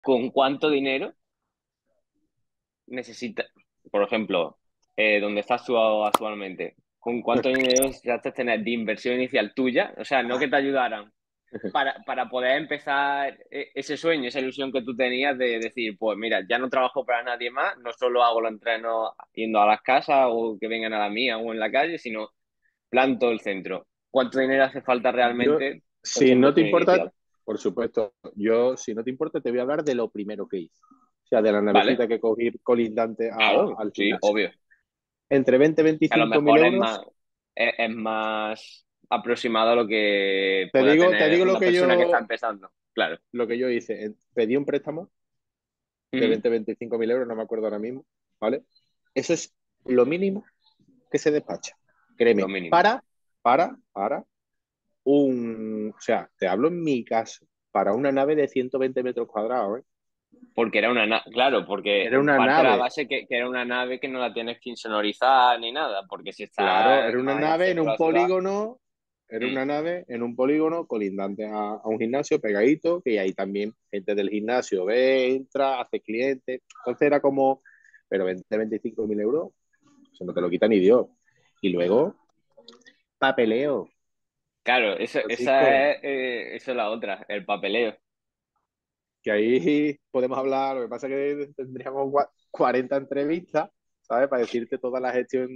¿con cuánto dinero necesitas, por ejemplo, donde estás tú actualmente, con cuánto dinero necesitas tener de inversión inicial tuya? O sea, no que te ayudaran para poder empezar ese sueño, esa ilusión que tú tenías de decir, pues mira, ya no trabajo para nadie más, no solo hago los entrenos yendo a las casas o que vengan a la mía o en la calle, sino planto el centro. ¿Cuánto dinero hace falta Yo, realmente por esa si no te inversión importa, inicial? por supuesto, yo, si no te importa, te voy a hablar de lo primero que hice. O sea, de la ¿Vale? navecita que cogí colindante Claro, al sí, gimnasio. obvio. Entre 20 y A lo 25 mil mejor euros, es más aproximado a lo que pueda te tener digo una persona que está empezando. Claro. lo que yo hice. Pedí un préstamo de Ujú. 20 a 25 mil euros, no me acuerdo ahora mismo, ¿vale? Eso es lo mínimo que se despacha. Lo Créeme, mínimo. para o sea, te hablo en mi caso, para una nave de 120 metros cuadrados, ¿eh? Porque era una nave, claro, porque Era una parte de la nave, base que era una nave que no la tienes que insonorizar ni nada, porque si claro, está era una más en el nave en centro de un la ciudad. polígono, era Mm. una nave en un polígono colindante a un gimnasio pegadito, que ahí también gente del gimnasio ve, entra, hace clientes. Entonces era como, pero 20, 25 mil euros, eso no te lo quita ni Dios. Y luego, papeleo, Claro, Francisco, esa es la otra, el papeleo. que ahí podemos hablar, lo que pasa es que tendríamos 40 entrevistas, ¿sabes? Para decirte toda la gestión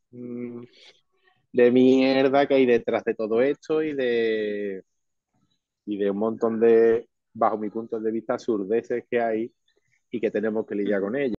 de mierda que hay detrás de todo esto y de un montón de, bajo mi punto de vista, surdeces que hay y que tenemos que lidiar Ujú. con ellas.